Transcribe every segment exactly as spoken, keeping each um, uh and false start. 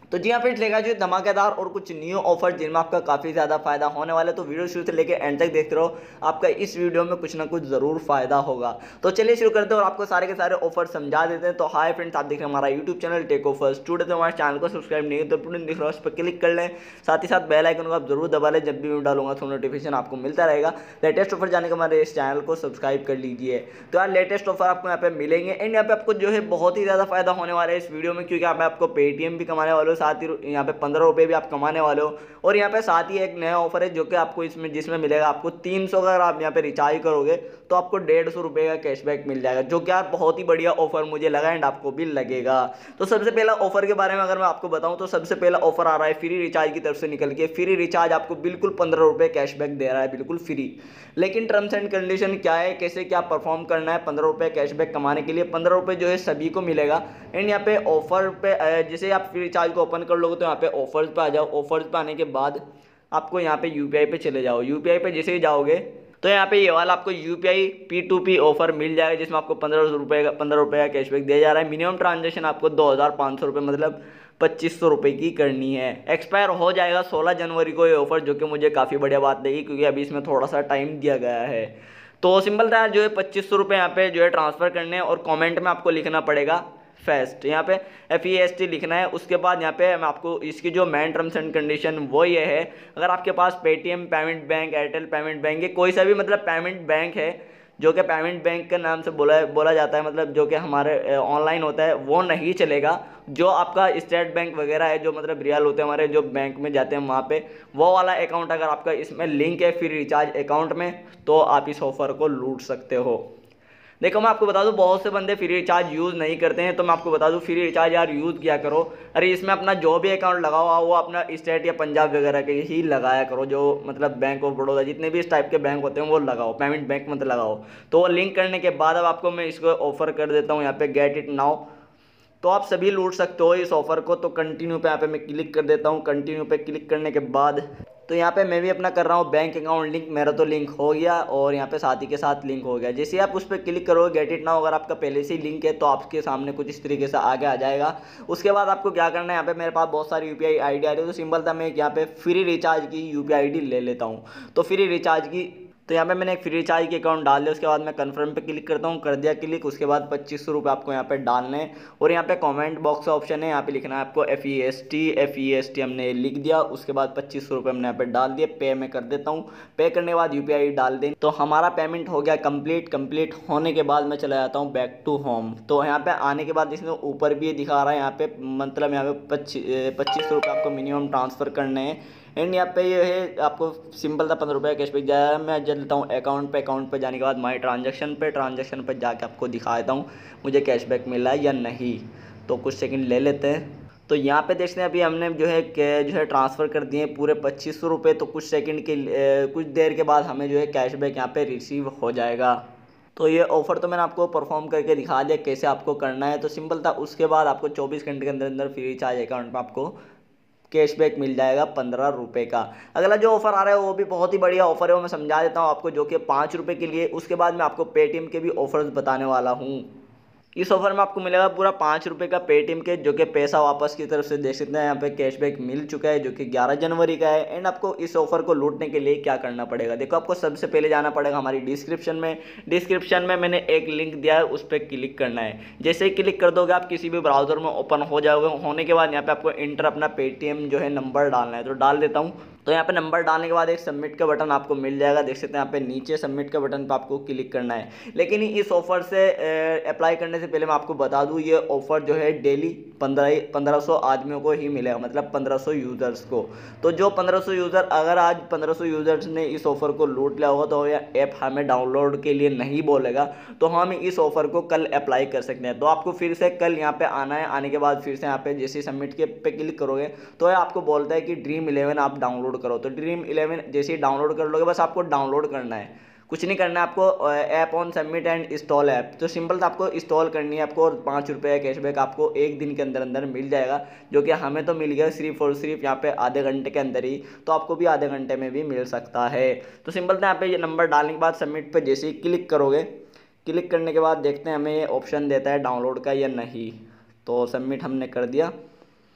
तो जी हाँ फ्रेंड्स, लेगा जो धमाकेदार और कुछ न्यू ऑफर जिनमें आपका काफ़ी ज़्यादा फायदा होने वाला है। तो वीडियो शुरू से लेकर एंड तक देखते रहो, आपका इस वीडियो में कुछ ना कुछ ज़रूर फायदा होगा। तो चलिए शुरू करते हैं और आपको सारे के सारे ऑफर समझा देते हैं। तो हाय फ्रेंड्स, आप देख रहे हैं हमारा YouTube channel Tech Offers Studio. तो हमारे चैनल को सब्सक्राइब नहीं है तो तुरंत दिख रहा है उस पर क्लिक कर लें, साथ ही साथ बेल आइकन को आप जरूर दबा लें। जब भी वीडियो डालूंगा तो नोटिफिकेशन आपको मिलता रहेगा। लेटेस्ट ऑफर जाने के हमारे इस चैनल को सब्सक्राइब कर लीजिए। तो यार लेटेस्ट ऑफर आपको यहाँ पे मिलेंगे एंड यहाँ पे आपको जो है बहुत ही ज़्यादा फायदा होने वाला है इस वीडियो में, क्योंकि यहाँ पे आपको पेटीएम भी कमाने वाले हो, साथ ही यहाँ पे पंद्रह रुपये भी आप कमाने वाले हो। और यहाँ पे साथ ही एक नया ऑफर है जो कि आपको इसमें जिसमें मिलेगा आपको तीन सौ अगर आप यहाँ पे रिचार्ज करोगे तो आपको डेढ़ सौ रुपये का कैशबैक मिल जाएगा, जो कि यार बहुत ही बढ़िया ऑफर मुझे लगा एंड आपको भी लगेगा। तो सबसे पहला ऑफर के बारे में अगर मैं आपको बताऊं तो सबसे पहला ऑफर आ रहा है फ्री रिचार्ज की तरफ से निकल के। फ्री रिचार्ज आपको बिल्कुल पंद्रह रुपये कैशबैक दे रहा है, बिल्कुल फ्री। लेकिन टर्म्स एंड कंडीशन क्या है, कैसे क्या परफॉर्म करना है पंद्रह रुपये कैशबैक कमाने के लिए। पंद्रह रुपये जो है सभी को मिलेगा एंड यहाँ पे ऑफर पे जैसे आप फ्री रिचार्ज को ओपन कर लोगे तो यहाँ पे ऑफर्स पे आ जाओ। ऑफर्स पे आने के बाद आपको यहाँ पे यूपीआई पे चले जाओ। यूपीआई पे जैसे ही जाओगे तो यहाँ पे ये वाला आपको UPI P to P offer मिल जाएगा, जिसमें आपको पंद्रह रुपये का पंद्रह रुपये का कैशबैक दिया जा रहा है। मिनिमम ट्रांजेक्शन आपको दो हज़ार पाँच सौ रुपये मतलब पच्चीस सौ रुपये की करनी है। एक्सपायर हो जाएगा सोलह जनवरी को ये ऑफर, जो कि मुझे काफ़ी बढ़िया बात लगी क्योंकि अभी इसमें थोड़ा सा टाइम दिया गया है। तो सिंपल था जो है पच्चीस सौ रुपये यहाँ पे जो है ट्रांसफ़र करने हैं और कमेंट में आपको लिखना पड़ेगा फेस्ट, यहाँ पे एफ ई एस टी लिखना है। उसके बाद यहाँ पे मैं आपको इसकी जो मेन टर्म्स एंड कंडीशन वो ये है, अगर आपके पास Paytm payment bank, Airtel payment bank, ये कोई सा भी मतलब पेमेंट बैंक है जो कि पेमेंट बैंक के नाम से बोला बोला जाता है, मतलब जो कि हमारे ऑनलाइन होता है, वो नहीं चलेगा। जो आपका स्टेट बैंक वगैरह है, जो मतलब रियल होते हैं हमारे, जो बैंक में जाते हैं वहाँ पे, वो वाला अकाउंट अगर आपका इसमें लिंक है फिर रिचार्ज अकाउंट में, तो आप इस ऑफर को लूट सकते हो। देखो मैं आपको बता दूं, बहुत से बंदे फ्री रिचार्ज यूज़ नहीं करते हैं, तो मैं आपको बता दूं फ्री रिचार्ज यार यूज़ किया करो। अरे इसमें अपना जो भी अकाउंट लगा हुआ वो अपना स्टेट या पंजाब वगैरह के ही लगाया करो, जो मतलब बैंक ऑफ बड़ौदा, जितने भी इस टाइप के बैंक होते हैं वो लगाओ, पेमेंट बैंक मत लगाओ। तो वो लिंक करने के बाद अब आपको मैं इसको ऑफर कर देता हूँ यहाँ पे गेट इट नाउ। तो आप सभी लूट सकते हो इस ऑफर को। तो कंटिन्यू पे यहाँ पे मैं क्लिक कर देता हूँ। कंटिन्यू पे क्लिक करने के बाद तो यहाँ पे मैं भी अपना कर रहा हूँ बैंक अकाउंट लिंक, मेरा तो लिंक हो गया और यहाँ पे साथी के साथ लिंक हो गया। जैसे आप उस पर क्लिक करोगे गेट इट नाउ, अगर आपका पहले से ही लिंक है तो आपके सामने कुछ इस तरीके से आगे आ जाएगा। उसके बाद आपको क्या करना है, यहाँ पे मेरे पास बहुत सारी यूपीआई आईडी आ रही है, तो सिंपल था मैं यहाँ पे फ्री रिचार्ज की यूपीआई आईडी ले लेता हूँ। तो फ्री रिचार्ज की तो यहाँ पे मैंने एक फ्री रिचार्ज के अकाउंट डाल दिया। उसके बाद मैं कंफर्म पे क्लिक करता हूँ, कर दिया क्लिक। उसके बाद पच्चीस सौ रुपये आपको यहाँ पे डालने हैं और यहाँ पे कमेंट बॉक्स का ऑप्शन है, यहाँ पे लिखना है आपको F E S T. F E S T हमने लिख दिया। उसके बाद पच्चीस सौ रुपये हमने यहाँ पे डाल दिए। पे मैं कर देता हूँ। पे करने के बाद यू पी आई डाल दें तो हमारा पेमेंट हो गया कंप्लीट। कंप्लीट होने के बाद मैं चला जाता हूँ बैक टू होम। तो यहाँ पे आने के बाद इसमें ऊपर भी ये दिखा रहा है, यहाँ पे मतलब यहाँ पे पच्चीस पच्चीस सौ रुपये आपको मिनिमम ट्रांसफ़र करने हैं एंड यहाँ पे ये है आपको सिंपल था पंद्रह रुपये कैशबैक जाएगा। मैं जब लेता हूँ अकाउंट पे, अकाउंट पे जाने के बाद माई ट्रांजैक्शन पे, ट्रांजैक्शन पे जाके आपको दिखा देता हूँ मुझे कैशबैक मिला है या नहीं। तो कुछ सेकंड ले लेते हैं। तो यहाँ पे देखते हैं अभी हमने जो है जो है ट्रांसफ़र कर दिए पूरे पच्चीस सौ रुपये। तो कुछ सेकंड के कुछ देर के बाद हमें जो है कैशबैक यहाँ पे रिसीव हो जाएगा। तो ये ऑफ़र तो मैंने आपको परफॉर्म करके दिखा दिया कैसे आपको करना है। तो सिंपल था। उसके बाद आपको चौबीस घंटे के अंदर अंदर फ्री रिचार्ज अकाउंट में आपको कैशबैक मिल जाएगा पंद्रह रुपये का। अगला जो ऑफर आ रहा है वो भी बहुत ही बढ़िया ऑफर है, वो मैं समझा देता हूँ आपको, जो कि पाँच रुपये के लिए। उसके बाद मैं आपको पेटीएम के भी ऑफर्स बताने वाला हूँ। इस ऑफर में आपको मिलेगा पूरा पाँच रुपये का पेटीएम के, जो कि पैसा वापस की तरफ से देख सकते हैं यहाँ पे कैशबैक मिल चुका है, जो कि ग्यारह जनवरी का है। एंड आपको इस ऑफर को लूटने के लिए क्या करना पड़ेगा, देखो आपको सबसे पहले जाना पड़ेगा हमारी डिस्क्रिप्शन में। डिस्क्रिप्शन में मैंने एक लिंक दिया है, उस पर क्लिक करना है। जैसे ही क्लिक कर दोगे आप किसी भी ब्राउजर में ओपन हो जाओगे। होने के बाद यहाँ पे आपको इंटर अपना पेटीएम जो है नंबर डालना है, तो डाल देता हूँ। तो यहाँ पे नंबर डालने के बाद एक सबमिट का बटन आपको मिल जाएगा, देख सकते हैं यहाँ पे नीचे सबमिट का बटन पे आपको क्लिक करना है। लेकिन इस ऑफर से अप्लाई करने से पहले मैं आपको बता दूं ये ऑफर जो है डेली पंद्रह पंद्रह सौ आदमियों को ही मिलेगा, मतलब पंद्रह सौ यूज़र्स को। तो जो पंद्रह सौ यूज़र, अगर आज पंद्रह सौ यूज़र्स ने इस ऑफ़र को लूट लिया होगा तो यह ऐप हमें डाउनलोड के लिए नहीं बोलेगा, तो हम इस ऑफ़र को कल अप्लाई कर सकते हैं। तो आपको फिर से कल यहाँ पे आना है। आने के बाद फिर से यहाँ पे जैसे सबमिट के पे क्लिक करोगे तो यह आपको बोलता है कि ड्रीम इलेवन आप डाउनलोड करो। तो ड्रीम इलेवन जैसे ही डाउनलोड कर लोगे, बस आपको डाउनलोड करना है, कुछ नहीं करना है आपको। App on submit and install app, तो सिंपल था आपको इंस्टॉल करनी है आपको, और पाँच रुपये का कैशबैक आपको एक दिन के अंदर अंदर मिल जाएगा, जो कि हमें तो मिल गया सिर्फ और सिर्फ यहाँ पे आधे घंटे के अंदर ही। तो आपको भी आधे घंटे में भी मिल सकता है। तो सिंपल था यहाँ पे ये नंबर डालने के बाद सबमिट पे जैसे ही क्लिक करोगे, क्लिक करने के बाद देखते हैं हमें ये ऑप्शन देता है डाउनलोड का या नहीं। तो सबमिट हमने कर दिया।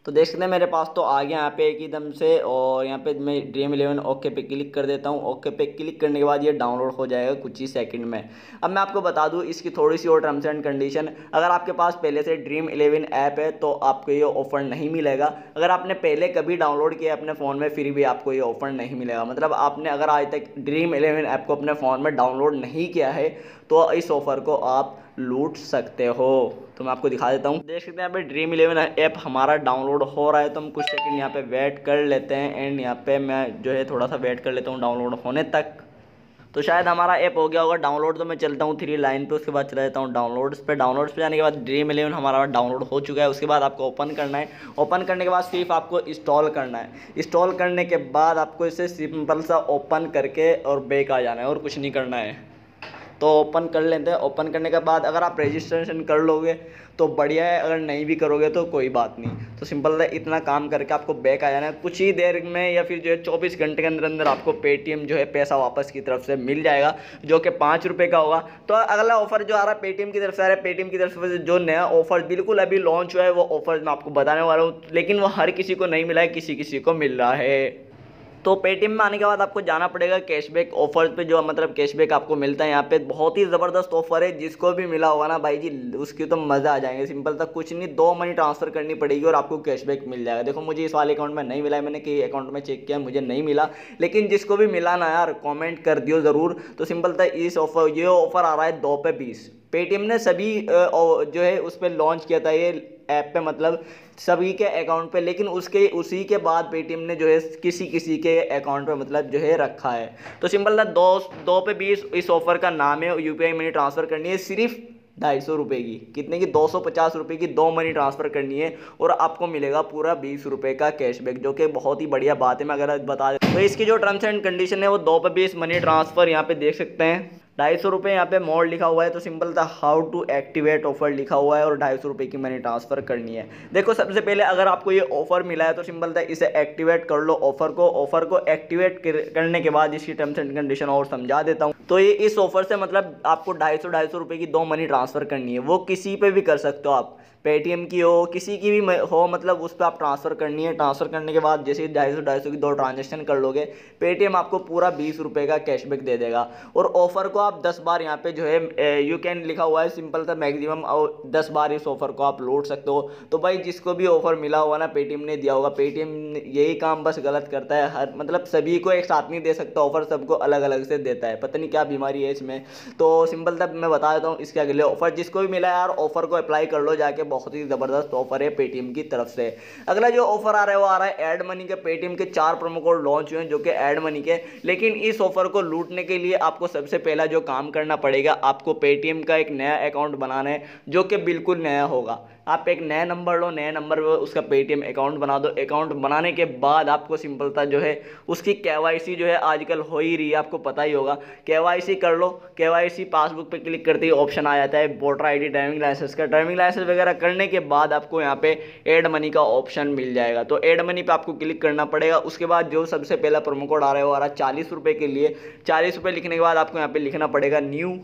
तो देख सकते हैं मेरे पास तो आ गया यहाँ पे एकदम से, और यहाँ पे मैं ड्रीम इलेवन ओके पे क्लिक कर देता हूँ। ओके पे क्लिक करने के बाद ये डाउनलोड हो जाएगा कुछ ही सेकंड में। अब मैं आपको बता दूँ इसकी थोड़ी सी और टर्म्स एंड कंडीशन, अगर आपके पास पहले से ड्रीम इलेवन ऐप है तो आपको ये ऑफर नहीं मिलेगा। अगर आपने पहले कभी डाउनलोड किया अपने फ़ोन में फिर भी आपको ये ऑफर नहीं मिलेगा। मतलब आपने अगर आज तक ड्रीम इलेवन ऐप को अपने फ़ोन में डाउनलोड नहीं किया है तो इस ऑफ़र को आप लूट सकते हो। तो मैं आपको दिखा देता हूँ। देख सकते हैं यहाँ पे ड्रीम इलेवन ऐप हमारा डाउनलोड हो रहा है, तो हम कुछ सेकंड यहाँ पे वेट कर लेते हैं। एंड यहाँ पे मैं जो है थोड़ा सा वेट कर लेता हूँ डाउनलोड होने तक। तो शायद हमारा ऐप हो गया होगा डाउनलोड। तो मैं चलता हूँ थ्री लाइन पे, उसके बाद चला जाता हूँ डाउनलोड्स पे। डाउनलोड्स पे जाने के बाद ड्रीम इलेवन हमारा डाउनलोड हो चुका है। उसके बाद आपको ओपन करना है। ओपन करने के बाद सिर्फ आपको इंस्टॉल करना है। इंस्टॉल करने के बाद आपको इसे सिंपल सा ओपन करके और बैक आ जाना है, और कुछ नहीं करना है। तो ओपन कर लेते हैं। ओपन करने के बाद अगर आप रजिस्ट्रेशन कर लोगे तो बढ़िया है, अगर नहीं भी करोगे तो कोई बात नहीं। तो सिंपल है, इतना काम करके आपको बैक आ जाना है। कुछ ही देर में या फिर जो है चौबीस घंटे के अंदर अंदर आपको पेटीएम जो है पैसा वापस की तरफ से मिल जाएगा, जो कि पाँच रुपये का होगा। तो अगला ऑफर जो आ रहा है पेटीएम की तरफ से आ रहा है, पेटीएम की तरफ से जो नया ऑफर बिल्कुल अभी लॉन्च हुआ है वो ऑफर मैं आपको बताने वाला हूँ, लेकिन वो हर किसी को नहीं मिला है, किसी किसी को मिल रहा है। तो पेटीएम में आने के बाद आपको जाना पड़ेगा कैशबैक ऑफर पे, जो मतलब कैशबैक आपको मिलता है यहाँ पे। बहुत ही ज़बरदस्त ऑफर है, जिसको भी मिला होगा ना भाई जी उसकी तो मज़ा आ जाएंगे। सिंपल तक कुछ नहीं, दो मनी ट्रांसफ़र करनी पड़ेगी और आपको कैशबैक मिल जाएगा। देखो मुझे इस वाले अकाउंट में नहीं मिला है, मैंने कई अकाउंट में चेक किया मुझे नहीं मिला, लेकिन जिसको भी मिला ना यार कॉमेंट कर दियो ज़रूर। तो सिंपल था इस ऑफर, ये ऑफर आ रहा है दो पे बीस। पेटीएम ने सभी जो है उस पर लॉन्च किया था ये ऐप पे, मतलब सभी के अकाउंट पे, लेकिन उसके उसी के बाद पेटीएम ने जो है किसी किसी के अकाउंट पे मतलब जो है रखा है। तो सिंपल था दो दो पे बीस इस ऑफ़र का नाम है। यूपीआई मनी ट्रांसफ़र करनी है सिर्फ ढाई सौ रुपये की, कितने की, दो सौ पचास रुपये की दो मनी ट्रांसफ़र करनी है और आपको मिलेगा पूरा बीस रुपये का कैशबैक, जो कि बहुत ही बढ़िया बात है। मैं अगर बता दें तो इसकी जो टर्म्स एंड कंडीशन है वो दो पे बीस मनी ट्रांसफ़र यहाँ पे देख सकते हैं। ढाई सौ रुपये यहाँ पे मोड लिखा हुआ है, तो सिंपल था हाउ टू एक्टिवेट ऑफर लिखा हुआ है और ढाई सौ रुपये की मनी ट्रांसफ़र करनी है। देखो सबसे पहले अगर आपको ये ऑफर मिला है तो सिंपल था इसे एक्टिवेट कर लो ऑफर को। ऑफर को एक्टिवेट करने के बाद इसकी टर्म्स एंड कंडीशन और समझा देता हूँ। तो ये इस ऑफर से मतलब आपको ढाई सौ ढाई सौ रुपये की दो मनी ट्रांसफ़र करनी है, वो किसी पे भी कर सकते हो आप, पेटीएम की हो किसी की भी हो, मतलब उस पर आप ट्रांसफ़र करनी है। ट्रांसफ़र करने के बाद जैसे ढाई सौ ढाई सौ की दो ट्रांजेक्शन कर लोगे पेटीएम आपको पूरा बीस रुपये का कैशबैक दे देगा। और ऑफ़र को आप दस बार यहाँ पे जो है यू कैन लिखा हुआ है, सिंपल था मैक्सिमम और दस बार इस ऑफ़र को आप लूट सकते हो। तो भाई जिसको भी ऑफ़र मिला होगा ना पेटीएम ने दिया होगा, पेटीएम यही काम बस गलत करता है, हर मतलब सभी को एक साथ नहीं दे सकता ऑफ़र, सबको अलग अलग से देता है, पता नहीं क्या बीमारी है इसमें। तो सिंपल था मैं बता देता हूँ इसके अगले ऑफ़र, जिसको भी मिला है यार ऑफ़र को अप्लाई कर लो जाके, बहुत ही ज़बरदस्त ऑफर है पेटीएम की तरफ से। अगला जो ऑफर आ रहा है वो आ रहा है ऐड मनी के। पेटीएम के चार प्रोमो कोड लॉन्च हुए हैं जो कि ऐड मनी के, लेकिन इस ऑफर को लूटने के लिए आपको सबसे पहला जो काम करना पड़ेगा, आपको पेटीएम का एक नया अकाउंट बनाना है जो कि बिल्कुल नया होगा। आप एक नया नंबर लो, नया नंबर पर उसका पेटीएम अकाउंट बना दो। अकाउंट बनाने के बाद आपको सिंपलता जो है उसकी केवाईसी जो है आजकल हो ही रही है, आपको पता ही होगा, केवाईसी कर लो। केवाईसी पासबुक पे क्लिक करते ही ऑप्शन आ जाता है वोटर आईडी, ड्राइविंग लाइसेंस का। ड्राइविंग लाइसेंस वगैरह करने के बाद आपको यहाँ पे ऐड मनी का ऑप्शन मिल जाएगा। तो ऐड मनी पे आपको क्लिक करना पड़ेगा। उसके बाद जो सबसे पहला प्रोमो कोड आ रहा है वो आ रहा है चालीस रुपये के लिए। चालीस रुपये लिखने के बाद आपको यहाँ पे लिखना पड़ेगा न्यू,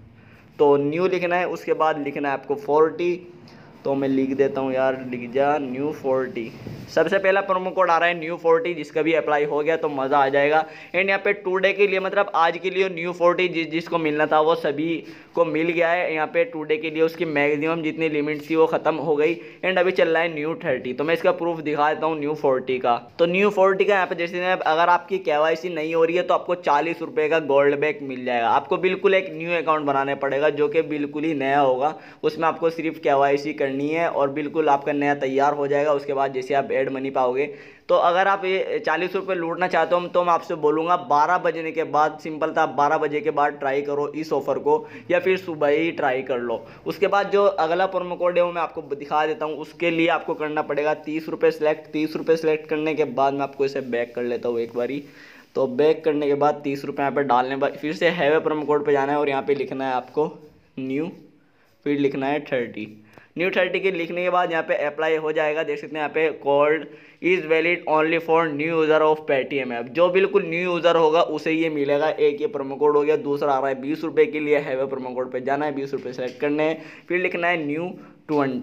तो न्यू लिखना है। उसके बाद लिखना है आपको फोर्टी, तो मैं लिख देता हूँ यार, लिख जा न्यू फोर्टी। सबसे पहला प्रोमो कोड आ रहा है न्यू फोर्टी, जिसका भी अप्लाई हो गया तो मज़ा आ जाएगा। एंड यहाँ पे टू डे के लिए मतलब आज के लिए न्यू फोर्टी जिस जिसको मिलना था वो सभी को मिल गया है। यहाँ पे टू डे के लिए उसकी मैक्सिमम जितनी लिमिट थी वो ख़त्म हो गई। एंड अभी चल रहा है न्यू थर्टी, तो मैं इसका प्रूफ दिखा देता हूँ न्यू फोर्टी का। तो न्यू फोर्टी का यहाँ पे जैसे अगर आपकी केवाईसी नहीं हो रही है तो आपको चालीस रुपये का गोल्ड बैक मिल जाएगा। आपको बिल्कुल एक न्यू अकाउंट बनाने पड़ेगा जो कि बिल्कुल ही नया होगा, उसमें आपको सिर्फ केवाईसी करनी है और बिल्कुल आपका नया तैयार हो जाएगा। उसके बाद जैसे आप ऐड मनी पाओगे, तो अगर आप ये चालीस रुपये लूटना चाहते हो तो मैं आपसे बोलूँगा बारह बजने के बाद, सिंपल था बारह बजे के बाद ट्राई करो इस ऑफ़र को, या फिर सुबह ही ट्राई कर लो। उसके बाद जो अगला प्रोमो कोड है वो मैं आपको दिखा देता हूँ। उसके लिए आपको करना पड़ेगा तीस रुपये सेलेक्ट। तीस रुपये सेलेक्ट करने के बाद मैं आपको इसे बैक कर लेता हूँ एक बारी। तो बैक करने के बाद तीस रुपये यहाँ पर डालने बाद फिर से हैवे प्रोमो कोड पर जाना है और यहाँ पर लिखना है आपको न्यू, फिर लिखना है थर्टी। न्यू थर्टी के लिखने के बाद यहाँ पे अप्लाई हो जाएगा। देख सकते हैं यहाँ पे code is valid only for new user of Paytm app. जो बिल्कुल न्यू यूज़र होगा उसे ये मिलेगा। एक ये प्रोमो कोड हो गया। दूसरा आ रहा है बीस रुपये के लिए हैवे प्रोमो कोड पे जाना है, बीस रुपये सेलेक्ट करने हैं, फिर लिखना है न्यू ट्वेंटी।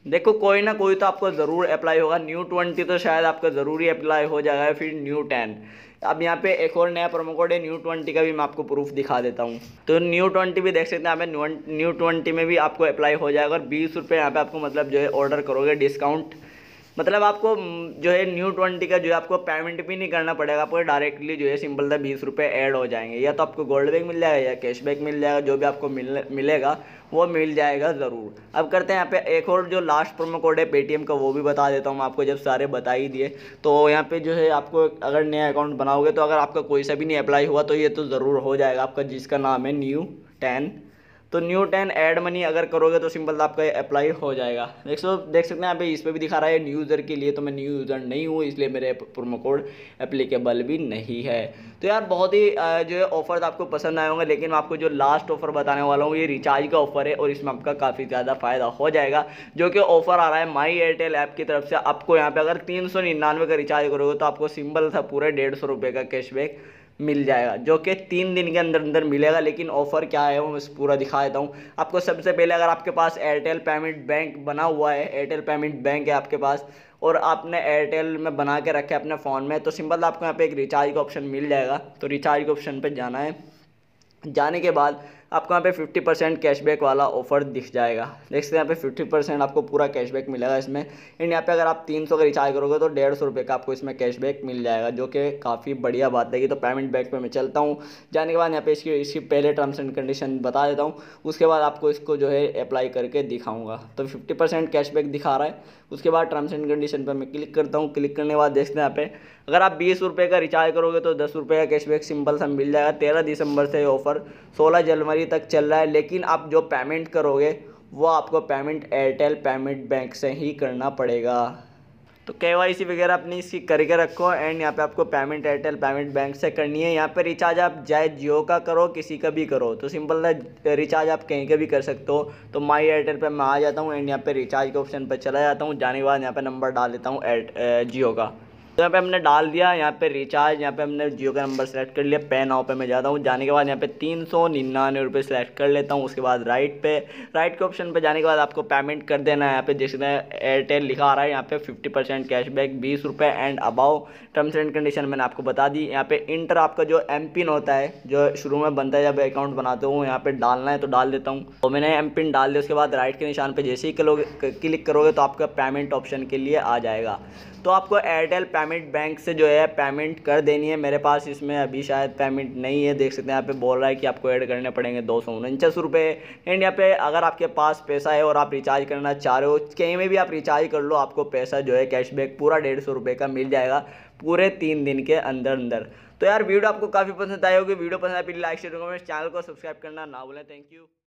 देखो कोई ना कोई तो आपको ज़रूर अप्लाई होगा। न्यू ट्वेंटी तो शायद आपका ज़रूरी अप्लाई हो जाएगा, फिर न्यू टेन। अब यहाँ पे एक और नया प्रोमो कोड है न्यू ट्वेंटी का भी मैं आपको प्रूफ दिखा देता हूँ। तो न्यू ट्वेंटी भी देख सकते हैं यहाँ पे, न्यू ट्वेंटी में भी आपको अप्लाई हो जाएगा। और बीस रुपये यहाँ पे आपको मतलब जो है ऑर्डर करोगे डिस्काउंट, मतलब आपको जो है न्यू ट्वेंटी का जो है आपको पेमेंट भी नहीं करना पड़ेगा, आपको डायरेक्टली जो है सिंपल सा बीस रुपये ऐड हो जाएंगे। या तो आपको गोल्ड बैक मिल जाएगा या कैशबैक मिल जाएगा, जो भी आपको मिल मिलेगा वो मिल जाएगा ज़रूर। अब करते हैं यहाँ पे एक और जो लास्ट प्रोमो कोड है पेटीएम का, वो भी बता देता हूँ मैं आपको, जब सारे बता ही दिए। तो यहाँ पे जो है आपको अगर नया अकाउंट बनाओगे तो अगर आपका कोई सा भी नहीं अप्लाई हुआ तो ये तो ज़रूर हो जाएगा आपका, जिसका नाम है न्यू टेन। तो न्यू टेन ऐड मनी अगर करोगे तो सिंपल आपका अप्लाई हो जाएगा। देख सो देख सकते हैं यहाँ पे इस पर भी दिखा रहा है न्यू यूज़र के लिए, तो मैं न्यू यूज़र नहीं हूँ इसलिए मेरे प्रोमो कोड एप्लीकेबल भी नहीं है। तो यार बहुत ही जो है ऑफर्स आपको पसंद आए होंगे, लेकिन मैं आपको जो लास्ट ऑफर बताने वाला हूँ ये रिचार्ज का ऑफर है और इसमें आपका काफ़ी ज़्यादा फायदा हो जाएगा। जो कि ऑफर आ रहा है माई एयरटेल ऐप की तरफ से। आपको यहाँ पे अगर तीन सौ निन्यानवे का रिचार्ज करोगे तो आपको सिंपल था पूरे डेढ़ सौ रुपये का कैशबैक मिल जाएगा, जो कि तीन दिन के अंदर अंदर मिलेगा। लेकिन ऑफर क्या है वो मैं पूरा दिखा देता हूँ आपको। सबसे पहले अगर आपके पास एयरटेल पेमेंट बैंक बना हुआ है, एयरटेल पेमेंट बैंक है आपके पास और आपने एयरटेल में बना के रखा है अपने फ़ोन में, तो सिंपल आपको यहाँ पे एक रिचार्ज का ऑप्शन मिल जाएगा। तो रिचार्ज के ऑप्शन पे जाना है, जाने के बाद आपको यहाँ पे फिफ्टी परसेंट कैशबैक वाला ऑफर दिख जाएगा। देख सकते हैं यहाँ पे फिफ्टी परसेंट आपको पूरा कैशबैक मिलेगा इसमें। एंड यहाँ पे अगर आप तीन सौ का रिचार्ज करोगे तो डेढ़ सौ रुपये का आपको इसमें कैशबैक मिल जाएगा, जो कि काफ़ी बढ़िया बात है। कि तो पेमेंट बैंक पे मैं चलता हूँ, जाने के बाद यहाँ पे इसकी इसकी पहले टर्म्स एंड कंडीशन बता देता हूँ, उसके बाद आपको इसको जो है अप्लाई करके दिखाऊँगा। तो फिफ्टी परसेंट कैशबैक दिखा रहा है, उसके बाद टर्म्स एंड कंडीशन पर मैं क्लिक करता हूँ। क्लिक करने के बाद देखते हैं यहाँ पे अगर आप बीस रुपये का रिचार्ज करोगे तो दस रुपये का कैशबैक सिंपल सा मिल जाएगा। तेरह दिसंबर से ये ऑफर सोलह जनवरी तक चल रहा है। लेकिन आप जो पेमेंट करोगे वो आपको पेमेंट एयरटेल पेमेंट बैंक से ही करना पड़ेगा। तो केवाईसी वगैरह अपनी इसकी करके रखो। एंड यहाँ पे आपको पेमेंट एयरटेल पेमेंट बैंक से करनी है। यहाँ पे रिचार्ज आप चाहे जियो का करो किसी का भी करो, तो सिंपल रिचार्ज आप कहीं का भी कर सकते हो। तो माई एयरटेल पे मैं आ जाता हूँ एंड यहाँ पे रिचार्ज के ऑप्शन पर चला जाता हूँ। जाने के बाद यहाँ पे नंबर डाल देता हूँ जियो का। तो यहाँ पे हमने डाल दिया, यहाँ पे रिचार्ज, यहाँ पे हमने जियो का नंबर सेलेक्ट कर लिया। पे नाउ पे मैं जाता हूँ। जाने के बाद यहाँ पे तीन सौ निन्यानवे रुपये सेलेक्ट कर लेता हूँ। उसके बाद राइट पे राइट के ऑप्शन पे जाने के बाद आपको पेमेंट कर देना है। यहाँ पे जैसे एयरटेल लिखा आ रहा है, यहाँ पे फिफ्टी परसेंट कैशबैक बीस रुपये and about terms and condition मैंने आपको बता दी। यहाँ पे इंटर आपका जो एम पिन होता है जो शुरू में बनता है जब अकाउंट बनाते हो, यहाँ पे डालना है, तो डाल देता हूँ। तो मैंने एम पिन डाल दिया। उसके बाद राइट के निशान पे जैसे ही क्लिक करोगे तो आपका पेमेंट ऑप्शन के लिए आ जाएगा। तो आपको एयरटेल पेमेंट बैंक से जो है पेमेंट कर देनी है। मेरे पास इसमें अभी शायद पेमेंट नहीं है, देख सकते हैं यहाँ पे बोल रहा है कि आपको ऐड करने पड़ेंगे दो सौ उनचास रुपये। एंड यहाँ पे अगर आपके पास पैसा है और आप रिचार्ज करना चाह रहे हो, कहीं में भी आप रिचार्ज कर लो, आपको पैसा जो है कैशबैक पूरा डेढ़ सौ रुपये का मिल जाएगा पूरे तीन दिन के अंदर अंदर। तो यार वीडियो आपको काफ़ी पसंद आई होगी। वीडियो पसंद आए please like share comment, channel को सब्सक्राइब करना ना भूलें। Thank you.